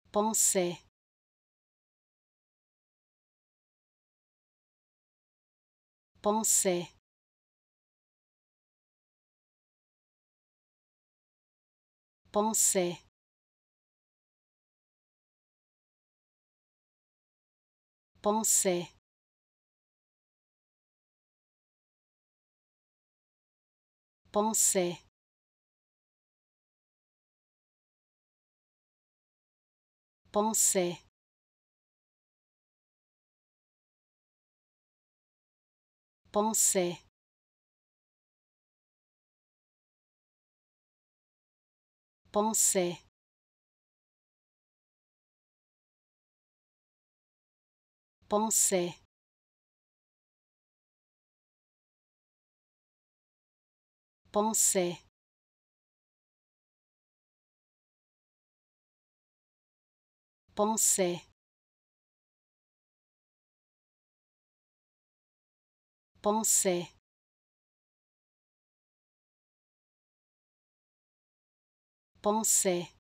Pensée. Pensée. Pensée. Pensée. Pensée. Pensée. Pensée. Pensée. Pensée. Pensée. Pensée. Pensée. Pensée.